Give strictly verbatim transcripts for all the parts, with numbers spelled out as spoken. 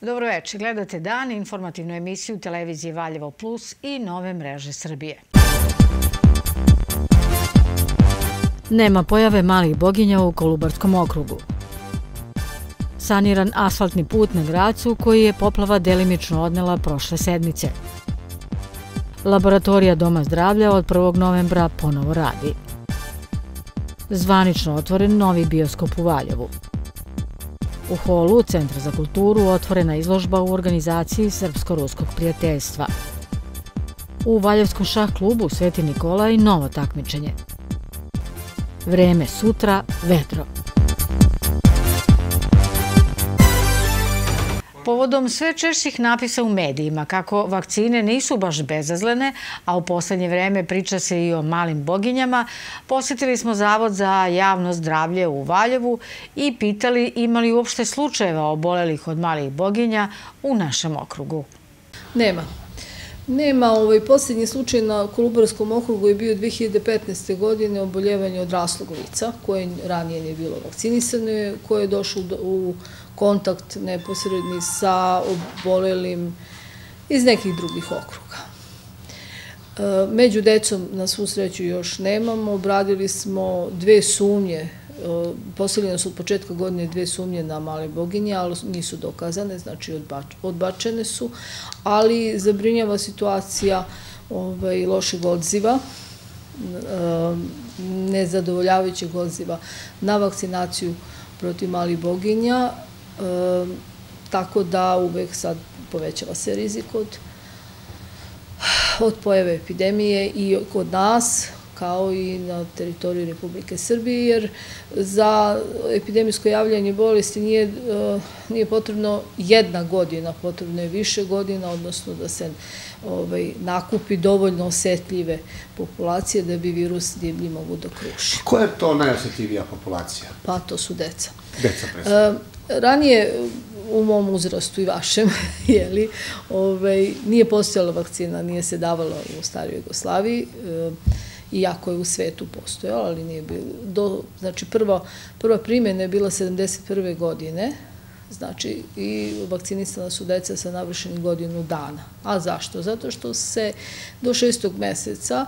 Dobroveče, gledate Dan, informativnu emisiju televizije Valjevo Plus i Nove mreže Srbije. Nema pojave malih boginja u Kolubarskom okrugu. Saniran asfaltni put na Gracu koji je poplava delimično odnela prošle sedmice. Laboratorija Doma zdravlja od prvog novembra ponovo radi. Zvanično otvoren novi bioskop u Valjevu. U holu Centra za kulturu otvorena izložba u organizaciji Srpsko-ruskog prijateljstva. U Valjevskom šah klubu Sveti Nikolaj novo takmičenje. Vreme sutra, vedro. Povodom sve češćih napisa u medijima kako vakcine nisu baš bezazlene, a u poslednje vreme priča se i o malim boginjama, posjetili smo Zavod za javno zdravlje u Valjevu i pitali ima li uopšte slučajeva obolelih od malih boginja u našem okrugu. Nema. Nema. Ovaj posljednji slučaj na Kolubarskom okrugu je bio dve hiljade petnaeste. godine oboljevanje odraslog lica, koje ranije nije bilo vakcinisano, koje je došlo u kontakt neposredni sa obolelim iz nekih drugih okruga. Među decom na svu sreću još nemamo. Obradili smo dve sumnje, postavljene su od početka godine dve sumnje na male boginje, ali nisu dokazane, znači odbačene su, ali zabrinjava situacija lošeg odziva, nezadovoljavajućeg odziva na vakcinaciju protiv malih boginja, tako da uvek sad povećava se rizik od pojave epidemije i kod nas, kao i na teritoriji Republike Srbije, jer za epidemijsko javljanje bolesti nije potrebno jedna godina, potrebno je više godina, odnosno da se nakupi dovoljno osetljive populacije da bi virus divlji mogu da kruši. Koja je to najosetljivija populacija? Pa to su deca. Deca predstavljaju. Ranije, u mom uzrastu i vašem, nije postojala vakcina, nije se davala u staroj Jugoslaviji, iako je u svetu postojala, ali nije bilo. Znači, prva primjena je bila sedamdeset prve. godine, znači, i vakcinisana su deca sa navršenih godinu dana. A zašto? Zato što se do šestog meseca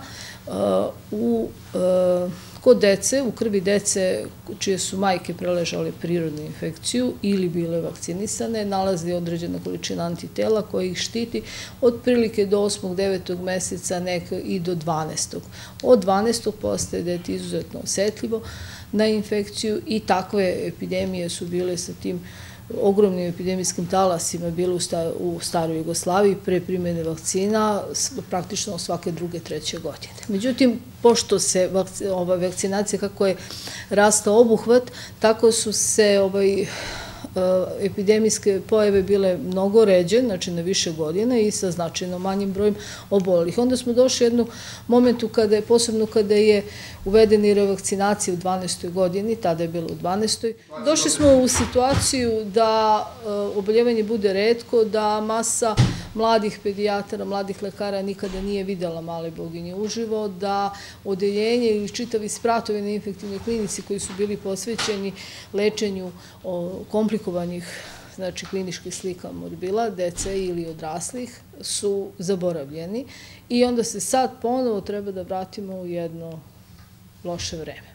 kod dece, u krvi dece čije su majke preležale prirodnu infekciju ili bile vakcinisane, nalazi određena količina antitela koja ih štiti od prilike do osmog devetog meseca, neka i do dvanaestog. Od dvanaestog postaje dete izuzetno osetljivo na infekciju i takve epidemije su bile sa tim ogromnim epidemijskim talasima bile u staroj Jugoslaviji pre primjene vakcina praktično svake druge, treće godine. Međutim, pošto se ova vakcinacija, kako je rastao obuhvat, tako su se epidemijske pojave bile mnogo ređe, znači na više godina i sa značajno manjim brojem obolelih. Onda smo došli jednu momentu kada je, posebno kada je uvedena i revakcinacija u dvanaestoj godini, tada je bilo u dvanaestoj. Došli smo u situaciju da oboljevanje bude retko, da masa mladih pedijatara, mladih lekara nikada nije videla male boginje uživo, da odeljenje ili čitavi spratovi na infektivnoj klinici koji su bili posvećeni lečenju komplikovanih, znači kliničkih slika morbila, dece ili odraslih, su zaboravljeni i onda se sad ponovo treba da vratimo u jedno loše vreme.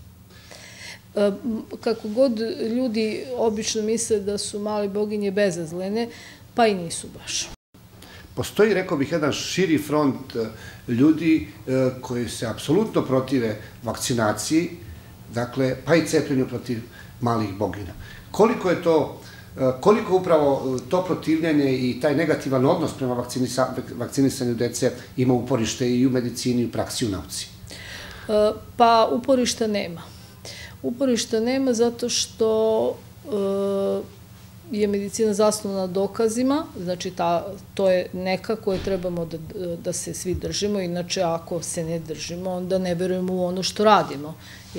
Kako god ljudi obično misle da su male boginje bezazlene, pa i nisu baš. Postoji, rekao bih, jedan širi front ljudi koji se apsolutno protive vakcinaciji, dakle, pa i cepljenju protiv malih boginja. Koliko je to, koliko upravo to protivljenje i taj negativan odnos prema vakcinisanju dece ima uporište i u medicini i u praksi i u nauci? Pa uporišta nema. Uporišta nema zato što je medicina zasnovana dokazima, znači to je neka koje trebamo da se svi držimo, inače ako se ne držimo, onda ne verujemo u ono što radimo.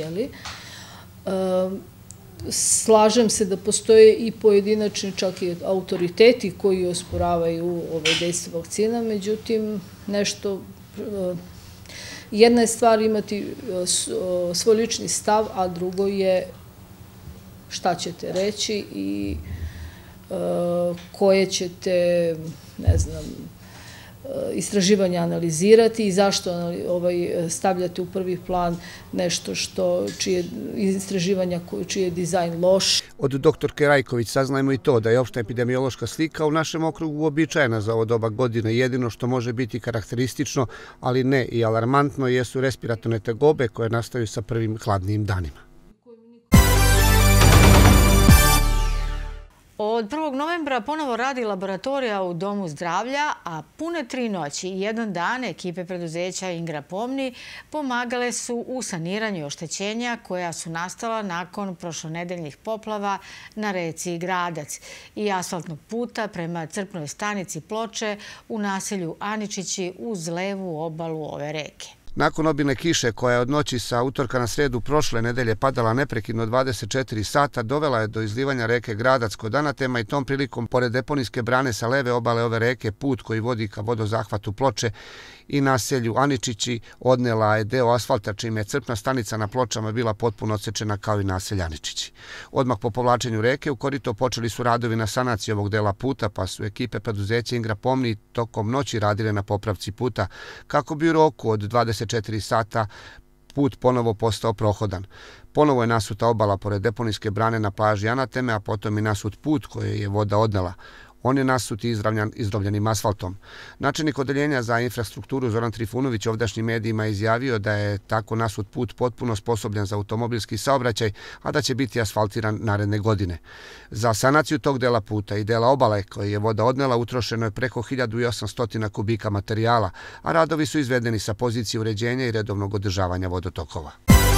Slažem se da postoje i pojedinačni, čak i autoriteti koji osporavaju ove dejstvo vakcina, međutim, nešto, jedna je stvar imati svoj lični stav, a drugo je šta ćete reći i koje ćete, ne znam, istraživanja analizirati i zašto stavljate u prvi plan nešto što čije istraživanja čiji je dizajn loš. Od doktorke Rajković saznajemo i to da je opšta epidemiološka slika u našem okrugu uobičajena za ovo doba godine. Jedino što može biti karakteristično, ali ne i alarmantno, jesu respiratorne tegobe koje nastaju sa prvim hladnijim danima. Od prvog novembra ponovo radi laboratorija u Domu zdravlja, a pune tri noći i jedan dan ekipe preduzeća Ingra Pomni pomagale su u saniranju oštećenja koja su nastala nakon prošlonedeljnih poplava na reci Gradac i asfaltnog puta prema crpnoj stanici Ploče u naselju Aničići uz levu obalu ove reke. Nakon obilne kiše koja je od noći sa utorka na sredu prošle nedelje padala neprekidno dvadeset četiri sata, dovela je do izlivanja reke Gradac kod Anatema i tom prilikom, pored deponijske brane sa leve obale ove reke, put koji vodi ka vodozahvatu Ploče i naselju Aničići odnela je deo asfalta, čime je crpna stanica na Pločama bila potpuno odsečena kao i naselje Aničići. Odmah po povlačenju reke u korito počeli su radovi na sanaciji ovog dela puta, pa su ekipe preduzeća Ingra Pomni tokom noći radile na popravci puta kako bi u roku od dvadeset četiri sata put ponovo postao prohodan. Ponovo je nasuta obala pored deponijske brane na plaži Anateme, a potom i nasut put koje je voda odnela. On je nasut i izrovljenim asfaltom. Načelnik odeljenja za infrastrukturu Zoran Trifunović ovdašnjim medijima izjavio da je tako nasut put potpuno sposobljen za automobilski saobraćaj, a da će biti asfaltiran naredne godine. Za sanaciju tog dela puta i dela obale koje je voda odnela utrošeno je preko hiljadu osamsto kubika materijala, a radovi su izvedeni sa pozicije uređenja i redovnog održavanja vodotokova.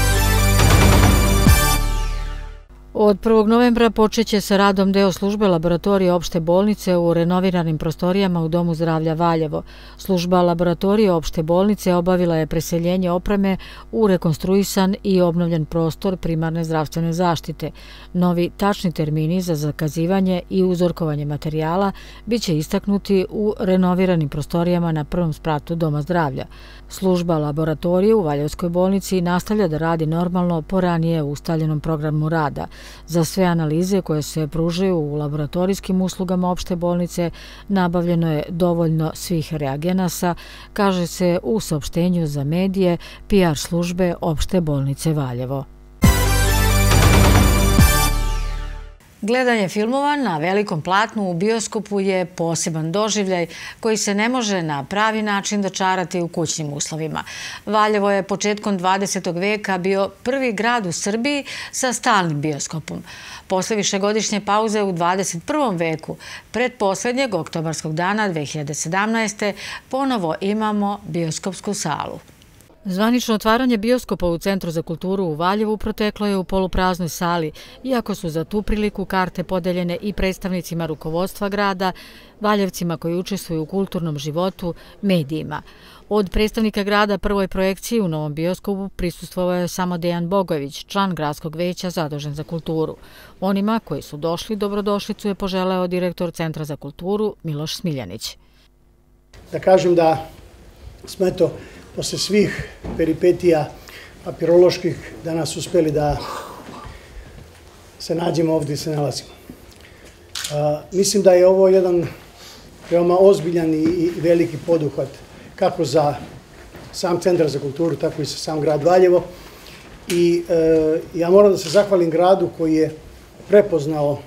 Od prvog novembra počeće sa radom deo službe laboratorije opšte bolnice u renoviranim prostorijama u Domu zdravlja Valjevo. Služba laboratorije opšte bolnice obavila je preseljenje opreme u rekonstruisan i obnovljen prostor primarne zdravstvene zaštite. Novi tačni termini za zakazivanje i uzorkovanje materijala biće istaknuti u renoviranim prostorijama na prvom spratu Doma zdravlja. Služba laboratorije u Valjevskoj bolnici nastavlja da radi normalno po ranije ustaljenom programu rada. Za sve analize koje se pružaju u laboratorijskim uslugama opšte bolnice nabavljeno je dovoljno svih reagenasa, kaže se u saopštenju za medije P R službe opšte bolnice Valjevo. Gledanje filmova na velikom platnu u bioskopu je poseban doživljaj koji se ne može na pravi način dočarati u kućnim uslovima. Valjevo je početkom dvadesetog veka bio prvi grad u Srbiji sa stalnim bioskopom. Posle višegodišnje pauze u dvadeset prvom veku, pred poslednjeg oktobarskog dana dve hiljade sedamnaeste. ponovo imamo bioskopsku salu. Zvanično otvaranje bioskopa u Centru za kulturu u Valjevu proteklo je u polupraznoj sali, iako su za tu priliku karte podeljene i predstavnicima rukovodstva grada, Valjevcima koji učestvuju u kulturnom životu, medijima. Od predstavnika grada prvoj projekciji u novom bioskopu prisustvovao je samo Dejan Bogojević, član gradskog veća zadužen za kulturu. Onima koji su došli dobrodošlicu je poželeo direktor Centra za kulturu Miloš Smiljanić. Da kažem da smo eto posle svih peripetija papiroloških danas uspeli da se nađemo ovdje i se nalazimo. Mislim da je ovo jedan veoma ozbiljan i veliki poduhvat kako za sam Centar za kulturu, tako i za sam grad Valjevo. I ja moram da se zahvalim gradu koji je prepoznao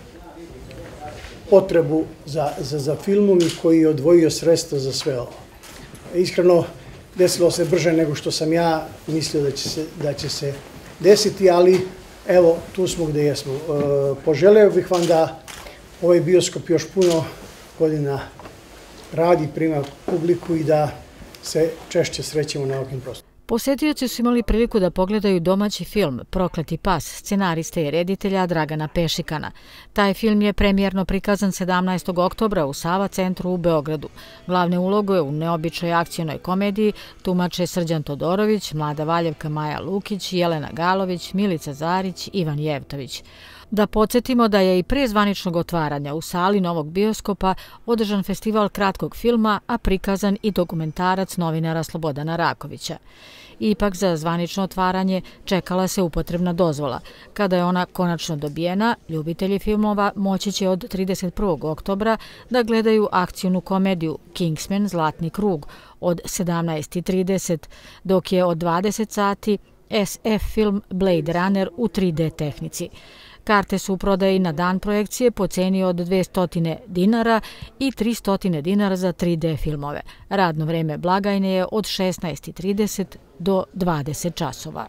potrebu za filmom i koji je odvojio sredstva za sve ovo. Iskreno, desilo se brže nego što sam ja mislio da će se desiti, ali evo, tu smo gde jesmo. Poželeo bih vam da ovaj bioskop još puno godina radi, prima publiku i da se češće srećemo na ovakvim prostorima. Posetioci su imali priliku da pogledaju domaći film Prokleti pas, scenariste i reditelja Dragana Pešikana. Taj film je premijerno prikazan sedamnaestog oktobra u Sava centru u Beogradu. Glavne uloge u neobičnoj akcionoj komediji tumače Srđan Todorović, mlada Valjevka Maja Lukić, Jelena Galović, Milica Zarić, Ivan Jevtović. Da podsjetimo da je i pre zvaničnog otvaranja u sali Novog bioskopa održan festival kratkog filma, a prikazan i dokumentarac novinara Slobodana Rakovića. Ipak za zvanično otvaranje čekala se upotrebna dozvola. Kada je ona konačno dobijena, ljubitelji filmova moći će od trideset prvog oktobra da gledaju akcijnu komediju Kingsman Zlatni krug od sedamnaest i trideset, dok je od dvadeset sati es ef film Blade Runner u tri de tehnici. Karte su u prodaji na dan projekcije po ceni od dvesta dinara i trista dinara za tri de filmove. Radno vreme blagajne je od šesnaest i trideset do dvadeset časova.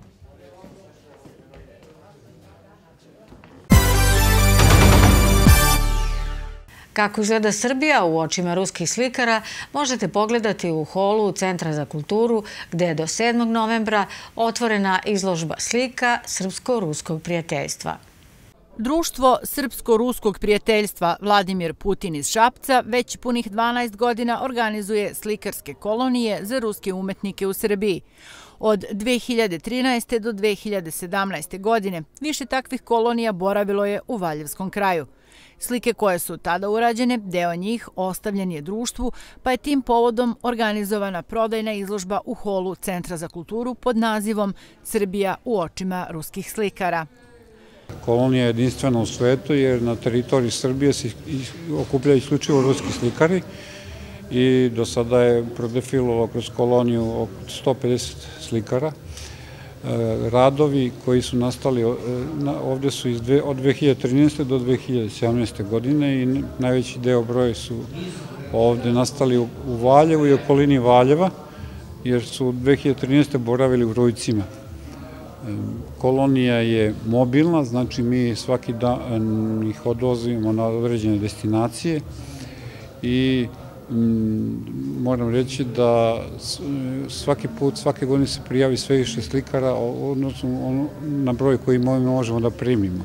Kako izgleda Srbija u očima ruskih slikara možete pogledati u holu Centra za kulturu, gde je do sedmog novembra otvorena izložba slika Srpsko-ruskog prijateljstva. Društvo Srpsko-ruskog prijateljstva Vladimir Putin iz Šapca već punih dvanaest godina organizuje slikarske kolonije za ruske umetnike u Srbiji. Od dve hiljade trinaeste. do dve hiljade sedamnaeste. godine više takvih kolonija boravilo je u Valjevskom kraju. Slike koje su tada urađene, deo njih ostavljen je društvu, pa je tim povodom organizovana prodajna izložba u holu Centra za kulturu pod nazivom Srbija u očima ruskih slikara. Kolonija je jedinstvena u svetu jer na teritoriji Srbije se okupljaju isključivo ruski slikari i do sada je prodefilovalo kroz koloniju oko sto pedeset slikara. Radovi koji su nastali ovdje su od dve hiljade trinaeste. do dve hiljade sedamnaeste. godine i najveći deo broja su ovdje nastali u Valjevu i okolini Valjeva, jer su dve hiljade trinaeste. boravili u Rujcima. Kolonija je mobilna, znači mi svaki dan ih odvozimo na određene destinacije i moram reći da svaki put, svake godine se prijavi sve više slikara, odnosno na broj koji možemo da primimo.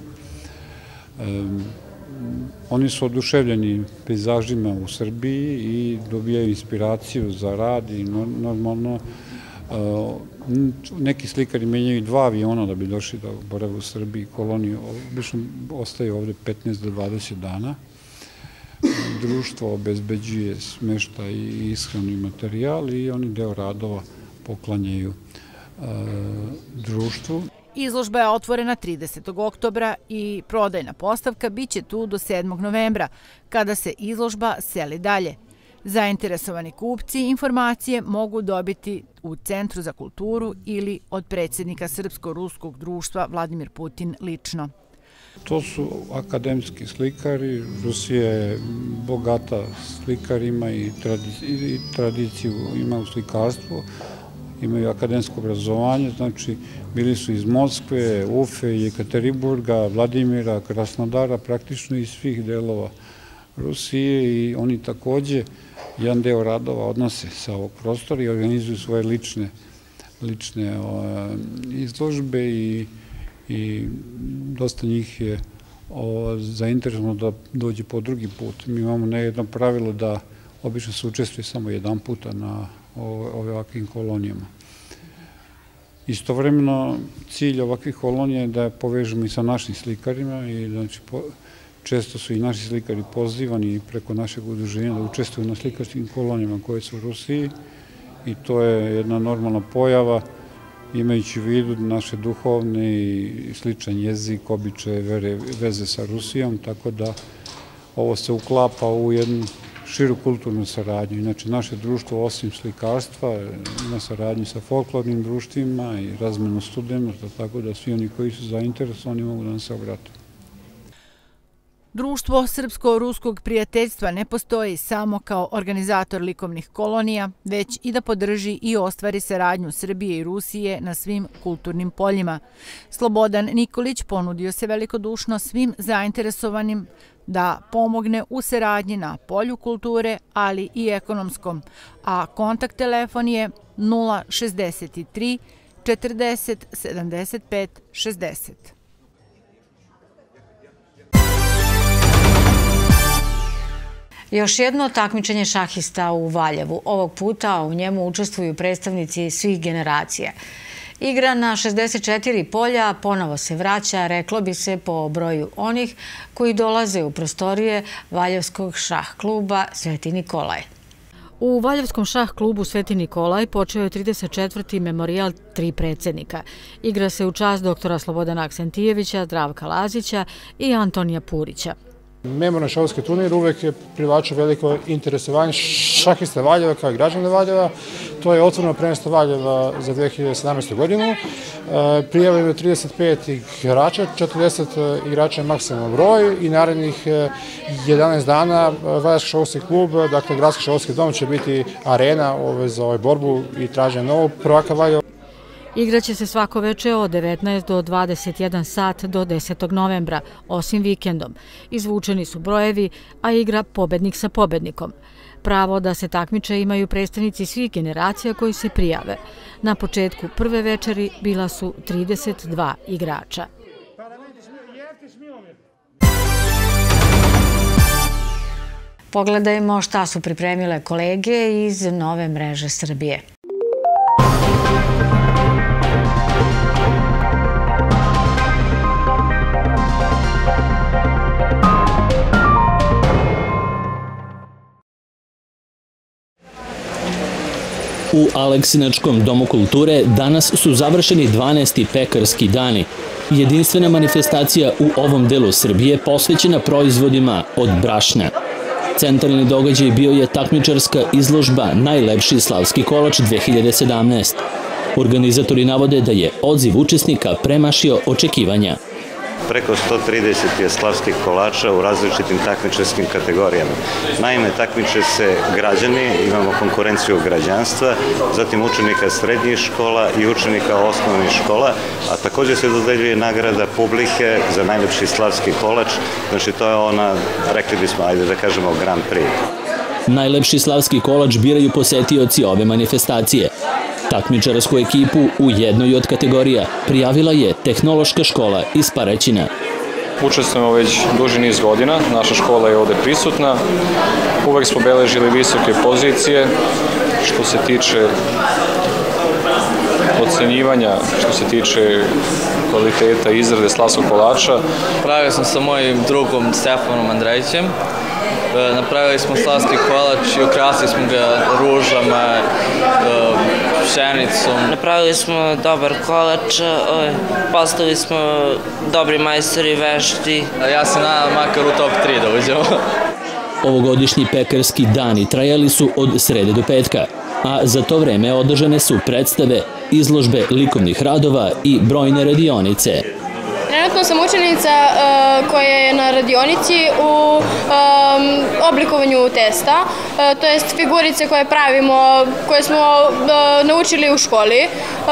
Oni su oduševljeni pejzažima u Srbiji i dobijaju inspiraciju za rad i normalno neki slikari menjaju dva aviona da bi došli da borave u Srbiji. Koloniju obično ostaju ovde petnaest do dvadeset dana. Društvo obezbeđuje smeštaj i ishranu materijal i oni deo radova poklanjaju društvu. Izložba je otvorena tridesetog oktobra i prodajna postavka biće tu do sedmog novembra, kada se izložba seli dalje. Zainteresovani kupci informacije mogu dobiti u Centru za kulturu ili od predsjednika Srpsko-ruskog društva Vladimir Putin lično. To su akademski slikari. Rusija je bogata slikarima i tradiciju ima u slikarstvu. Imaju akademsko obrazovanje, znači bili su iz Moskve, Ufe, Jekaterinburga, Vladimira, Krasnodara, praktično iz svih delova Rusije i oni takođe jedan deo radova odnose sa ovog prostora i organizuju svoje lične, lične izložbe i, i dosta njih je zainteresovano da dođe po drugi put. Mi imamo nejedno pravilo da obično se učestvuje samo jedan puta na ovakvim kolonijama. Istovremeno, cilj ovakvih kolonija je da povežemo i sa našim slikarima i znači često su i naši slikari pozivani preko našeg udruženja da učestvuju na slikarskim kolonijama koje su u Rusiji i to je jedna normalna pojava imajući u vidu naše duhovne i sličan jezik, običaje, veze sa Rusijom, tako da ovo se uklapa u jednu širu kulturnu saradnju. Inače, naše društvo, osim slikarstva, ima saradnju sa folklornim društvima i razmenu studenata, tako da svi oni koji su zainteresovani mogu da nam se obrate. Društvo Srpsko-ruskog prijateljstva ne postoji samo kao organizator likovnih kolonija, već i da podrži i ostvari saradnju Srbije i Rusije na svim kulturnim poljima. Slobodan Nikolić ponudio se velikodušno svim zainteresovanim da pomogne u saradnji na polju kulture, ali i ekonomskom, a kontakt telefon je nula šezdeset tri četrdeset sedamdeset pet šezdeset. Još jedno takmičenje šahista u Valjevu. Ovog puta u njemu učestvuju predstavnici svih generacija. Igra na šezdeset četiri polja ponovo se vraća, reklo bi se, po broju onih koji dolaze u prostorije Valjevskog šah kluba Sveti Nikolaj. U Valjevskom šah klubu Sveti Nikolaj počeo je trideset četvrti memorijal tri predsjednika. Igra se u čast doktora Slobodana Aksentijevića, Zdravka Lazića i Antonija Purića. Memorijalni šahovski turnir uvek je privlačio veliko interesovanje šahista Valjeva kao i građana Valjeva. To je otvoreno prvenstvo Valjeva za dve hiljade sedamnaestu. godinu. Prijavljeno je trideset pet igrača, četrdeset igrača je maksimalno broj i narednih jedanaest dana Valjevski šahovski klub, dakle Gradski šahovski dom, će biti arena za ovu borbu i traženje novog prvaka Valjeva. Igraće se svako veče od devetnaest do dvadeset jedan sat do desetog novembra, osim vikendom. Izvučeni su brojevi, a igra pobednik sa pobednikom. Pravo da se takmiče imaju predstavnici svih generacija koji se prijave. Na početku prve večeri bila su trideset dva igrača. Pogledajmo šta su pripremile kolege iz Nove mreže Srbije. U Aleksinačkom domu kulture danas su završeni dvanaesti pekarski dani. Jedinstvena manifestacija u ovom delu Srbije posvećena proizvodima od brašna. Centralni događaj bio je takmičarska izložba Najlepši slavski kolač dve hiljade sedamnaeste. Organizatori navode da je odziv učesnika premašio očekivanja. Preko sto trideset je slavskih kolača u različitim takmičarskim kategorijama. Naime, takmiče se građani, imamo konkurenciju građanstva, zatim učenika srednjih škola i učenika osnovnih škola, a također se dodeljuje nagrada publike za najlepši slavski kolač, znači to je ona, rekli bismo, ajde da kažemo, Grand Prix. Najlepši slavski kolač biraju posetioci ove manifestacije. Takmičarsku ekipu u jednoj od kategorija prijavila je Tehnološka škola iz Paraćina. Učestvujemo već duži niz godina, naša škola je ovde prisutna. Uvek smo beležili visoke pozicije što se tiče ocenjivanja, što se tiče kvaliteta izrade slavskog kolača. Pravio sam sa mojim drugom Stefanom Andrejićem. Napravili smo slavski kolač i ukrasili smo ga ružama, pšenicom. Napravili smo dobar kolač, postali smo dobri majstori, vešti. Ja se nadam makar u top tri da uđemo. Ovogodišnji pekarski dani trajali su od srede do petka, a za to vreme održane su predstave, izložbe likovnih radova i brojne radionice. Trenutno sam učenica koja je na radionici u oblikovanju testa, to jest figurice koje pravimo, koje smo naučili u školi.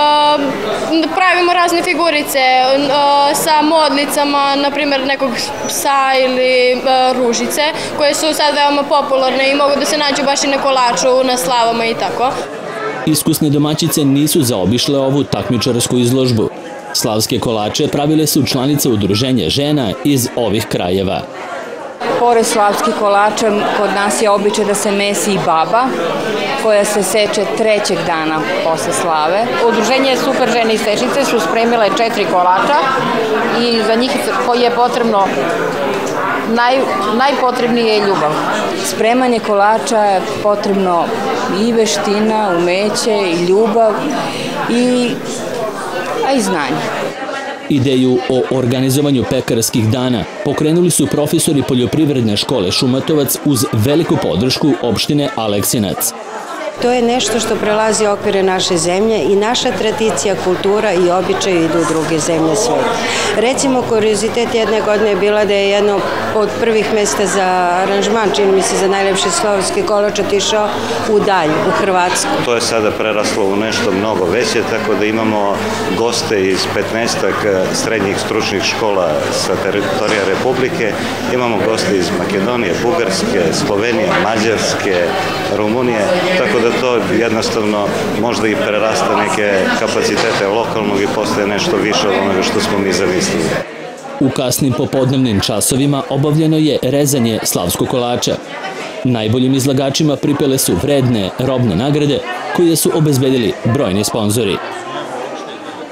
Pravimo razne figurice sa modlicama, na primjer nekog psa ili ružice, koje su sad veoma popularne i mogu da se nađu baš i na kolaču, na slavama i tako. Iskusne domaćice nisu zaobišle ovu takmičarsku izložbu. Slavske kolače pravile su članice udruženja žena iz ovih krajeva. Pored slavskih kolača, kod nas je običaj da se mesi i baba, koja se seče trećeg dana posle slave. Udruženje Super žene iz Tešice su spremile četiri kolača i za njih je potrebno, naj, najpotrebnije je ljubav. Spremanje kolača je potrebno i veština, umeće, i ljubav, i a i znanje. Ideju o organizovanju pekarskih dana pokrenuli su profesori Poljoprivredne škole Šumatovac uz veliku podršku opštine Aleksinac. To je nešto što prelazi okvire naše zemlje i naša tradicija, kultura i običaj idu u druge zemlje sveta. Recimo, kuriozitet jedne godine je bila da je jedno od prvih mesta za aranžman, čini mi se za najlepši slavski kolač, otišao u dalj, u Hrvatsku. To je sada preraslo u nešto mnogo veće, tako da imamo goste iz petnaestak srednjih stručnih škola sa teritorija Republike, imamo goste iz Makedonije, Bugarske, Slovenije, Mađarske, Rumunije, tako da to jednostavno možda i prerasta neke kapacitete lokalnog i postaje nešto više od onoga što smo mi zamislili. U kasnim popodnevnim časovima obavljeno je rezanje slavskog kolača. Najboljim izlagačima pripele su vredne robne nagrade koje su obezbedili brojni sponzori.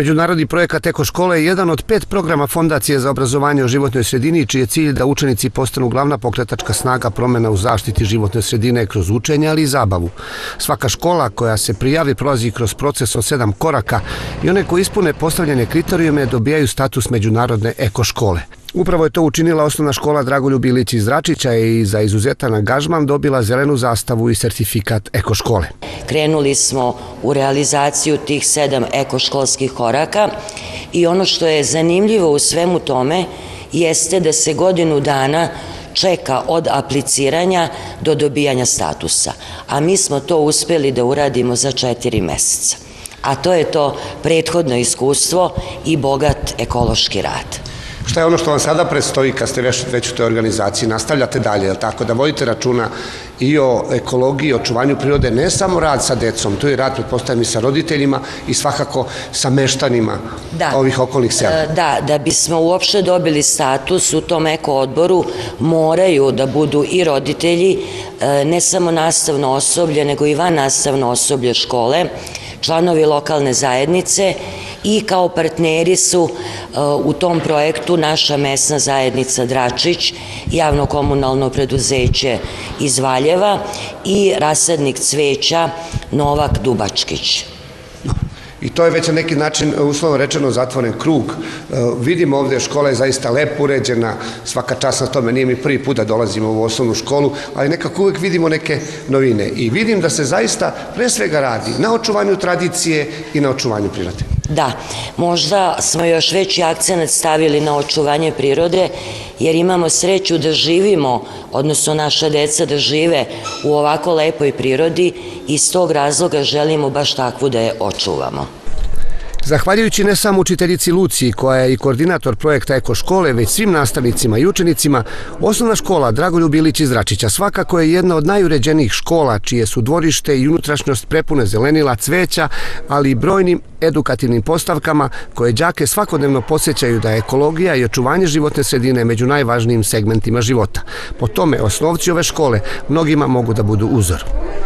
Međunarodni projekat Eko škole je jedan od pet programa Fondacije za obrazovanje o životnoj sredini, čiji je cilj da učenici postanu glavna pokretačka snaga promjena u zaštiti životne sredine kroz učenje, ali i zabavu. Svaka škola koja se prijavi prolazi kroz proces od sedam koraka i one koji ispune postavljene kriterijume dobijaju status međunarodne eko škole. Upravo je to učinila osnovna škola Dragoljub Ilić iz Dračića i za izuzetan angažman dobila zelenu zastavu i sertifikat eko škole. Krenuli smo u realizaciju tih sedam ekoškolskih koraka i ono što je zanimljivo u svemu tome jeste da se godinu dana čeka od apliciranja do dobijanja statusa, a mi smo to uspjeli da uradimo za četiri meseca. A to je to prethodno iskustvo i bogat ekološki rad. Šta je ono što vam sada predstoji kad ste već u toj organizaciji? Nastavljate dalje, je li tako? Da vodite računa i o ekologiji, i o očuvanju prirode, ne samo rad sa decom, tu je rad, pretpostavljam, i sa roditeljima i svakako sa meštanima ovih okolnih sela. Da, da bismo uopšte dobili status u tom eko odboru moraju da budu i roditelji, ne samo nastavno osoblje, nego i van nastavno osoblje škole, članovi lokalne zajednice i kao partneri su u tom projektu naša mesna zajednica Dračić, javno komunalno preduzeće iz Valjeva i rasadnik cveća Novak Dubačkić. I to je već na neki način, uslovno rečeno, zatvoren krug. Vidimo ovdje, škola je zaista lepo uređena, svaka čast na tome, nije mi prvi put da dolazimo u osnovnu školu, ali nekako uvijek vidimo neke novine. I vidim da se zaista pre svega radi na očuvanju tradicije i na očuvanju prirode. Da, možda smo još veći akcenat stavili na očuvanje prirode, jer imamo sreću da živimo, odnosno naša deca da žive u ovako lepoj prirodi i iz tog razloga želimo baš takvu da je očuvamo. Zahvaljujući ne samo učiteljici Luciji, koja je i koordinator projekta Eko škole, već svim nastavnicima i učenicima, osnovna škola Dragoljub Ilić iz Dračića svakako je jedna od najuređenijih škola, čije su dvorište i unutrašnjost prepune zelenila, cveća, ali i brojnim edukativnim postavkama koje đake svakodnevno podsjećaju da je ekologija i očuvanje životne sredine među najvažnijim segmentima života. Po tome, osnovci ove škole mnogima mogu da budu uzor.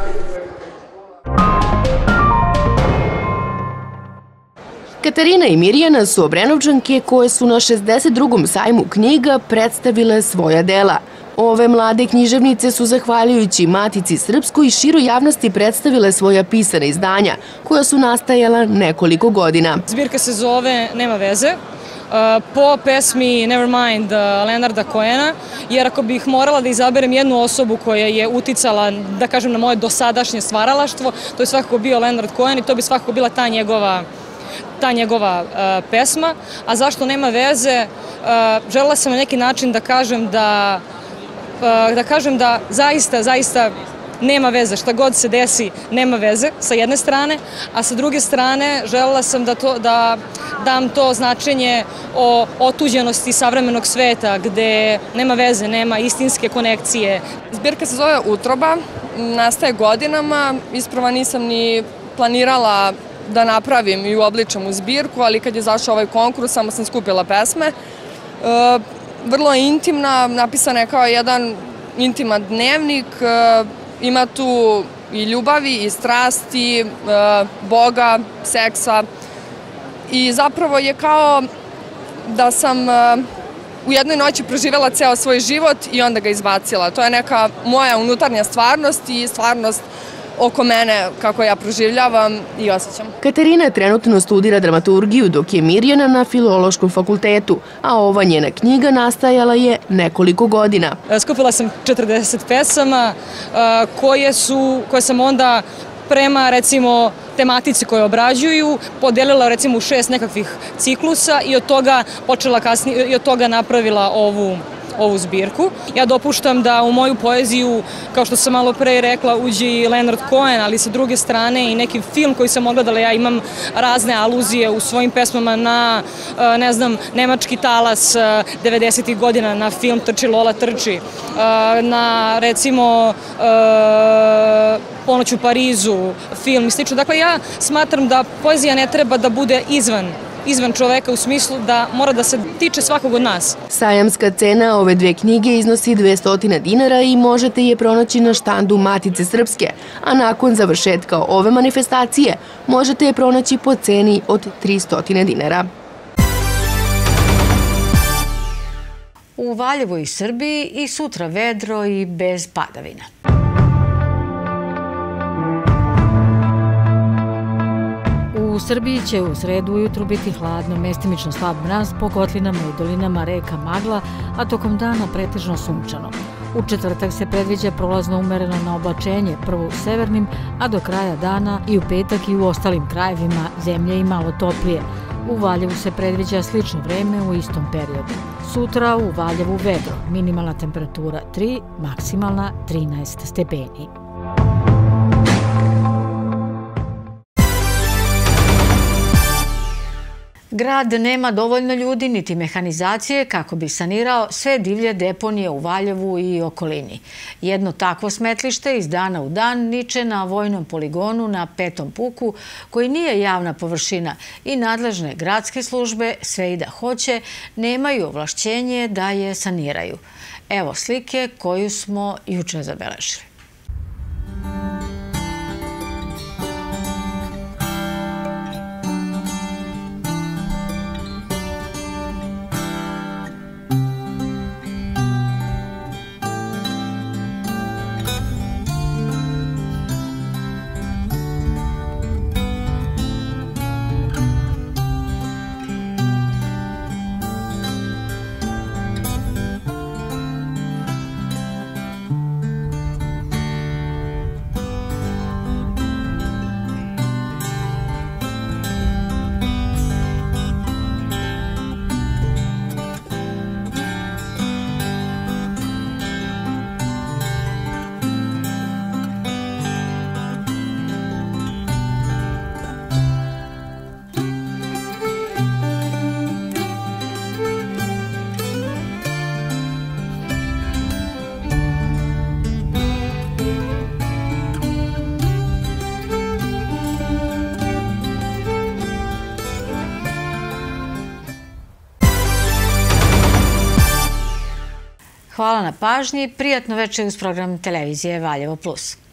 Katarina i Mirjana su Obrenovčanke koje su na šezdeset drugom sajmu knjiga predstavile svoja dela. Ove mlade književnice su, zahvaljujući Matici Srpskoj, široj javnosti predstavile svoja pisana izdanja, koja su nastajala nekoliko godina. Zbirka se zove Nema veze, po pesmi Nevermind Leonarda Cohena, jer ako bih morala da izaberem jednu osobu koja je uticala, da kažem, na moje dosadašnje stvaralaštvo, to je svakako bio Leonard Cohen i to bi svakako bila ta njegova ta njegova pesma. A zašto nema veze? Želela sam na neki način da kažem da da kažem da zaista, zaista nema veze, šta god se desi, nema veze, sa jedne strane, a sa druge strane želela sam da da dam to značenje o otuđenosti savremenog sveta, gde nema veze, nema istinske konekcije. Zbirka se zove Utroba, nastaje godinama, isprva nisam ni planirala da napravim i uobličam u zbirku, ali kad je zašao ovaj konkurs, samo sam skupila pesme. Vrlo je intimna, napisana je kao jedan intiman dnevnik, ima tu i ljubavi, i strasti, Boga, seksa i zapravo je kao da sam u jednoj noći proživjela ceo svoj život i onda ga izbacila. To je neka moja unutarnja stvarnost i stvarnost oko mene, kako ja proživljavam i osjećam. Katarina trenutno studira dramaturgiju, dok je Mirjana na Filološkom fakultetu, a ova njena knjiga nastajala je nekoliko godina. Skupila sam četrdeset pesama koje su, koje sam onda prema, recimo, tematici koje obrađuju, podelila, recimo, u šest nekakvih ciklusa i od toga počela kasnije, i od toga napravila ovu ovu zbirku. Ja dopuštam da u moju poeziju, kao što sam malo pre rekla, uđe i Leonard Cohen, ali sa druge strane i neki film koji sam ogledala. Ja imam razne aluzije u svojim pesmama na, ne znam, nemački talas devedesetih godina, na film Trči Lola trči, na, recimo, Ponoć u Parizu, film i slično. Dakle, ja smatram da poezija ne treba da bude izvan izvan čoveka u smislu da mora da se tiče svakog od nas. Sajamska cena ove dve knjige iznosi dvesta dinara i možete je pronaći na štandu Matice Srpske, a nakon završetka ove manifestacije možete je pronaći po ceni od trista dinara. U Valjevu i Srbiji i sutra vedro i bez padavina. U Srbiji će u sredu ujutru biti hladno, mestimično slab mraz, po kotlinama i dolinama reka magla, a tokom dana pretežno sunčano. U četvrtak se predviđa prolazno umereno na oblačenje, prvo u severnim, a do kraja dana i u petak i u ostalim krajevima zemlje i malo toplije. U Valjevu se predviđa slično vreme u istom periodu. Sutra u Valjevu vedro, minimalna temperatura tri, maksimalna trinaest stepeni. Grad nema dovoljno ljudi niti mehanizacije kako bi sanirao sve divlje deponije u Valjevu i okolini. Jedno takvo smetlište iz dana u dan niče na vojnom poligonu na Petom puku, koji nije javna površina i nadležne gradske službe, sve i da hoće, nemaju ovlašćenje da je saniraju. Evo slike koju smo juče zabeležili. Hvala na pažnji, prijatno večer uz program televizije Valjevo plus.